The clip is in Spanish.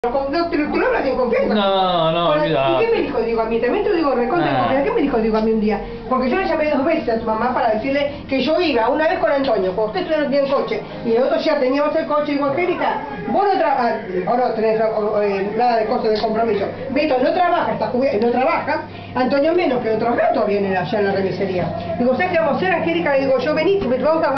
No, te lo hablas en confianza. No, ¿Y qué me dijo? Digo, a mí también te digo recontra en confianza. ¿Qué me dijo? Digo, a mí un día. Porque yo le llamé 2 veces a tu mamá para decirle que yo iba, una vez con Antonio, cuando usted no tenía el coche, y el otro ya teníamos el coche. Digo, Angélica, vos no trabajas, o no tenés nada de cosas de compromiso. Beto no trabaja, no trabaja, Antonio menos, que otros gatos vienen allá en la remisería. Digo, ¿sabes qué vamos a hacer, Angélica? Le digo, yo vení, vamos a